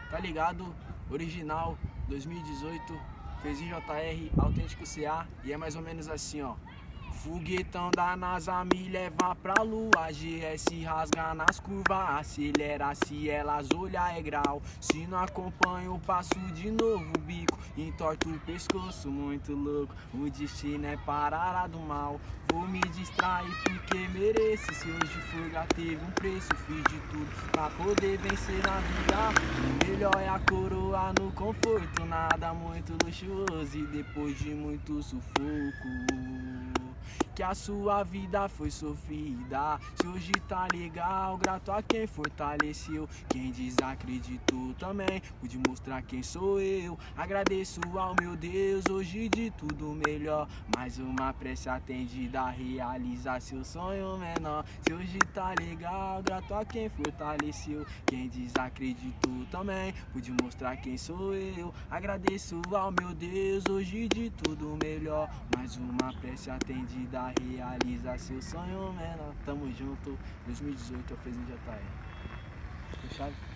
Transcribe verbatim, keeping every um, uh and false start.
Tá ligado? Original, dois mil e dezoito, fez em J R, autêntico C A, e é mais ou menos assim, ó. Foguetão da NASA me leva pra lua, G S rasga nas curvas, acelera se elas olhar é grau. Se não acompanho eu passo de novo o bico, entorto o pescoço, muito louco. O destino é parar do mal, vou me distrair porque mereço. Se hoje fuga teve um preço, fiz de tudo pra poder vencer na vida. O melhor é a coroa no conforto, nada muito luxuoso e depois de muito sufoco. Que a sua vida foi sofrida. Se hoje tá legal, grato a quem fortaleceu. Quem desacreditou também pude mostrar quem sou eu. Agradeço ao meu Deus, hoje de tudo melhor. Mais uma prece atendida a realizar seu sonho menor. Se hoje tá legal, grato a quem fortaleceu. Quem desacreditou também pude mostrar quem sou eu. Agradeço ao meu Deus, hoje de tudo melhor. Mais uma prece atendida, realiza seu sonho menor. Tamo junto, dois mil e dezoito eu fiz em J R. Fechado?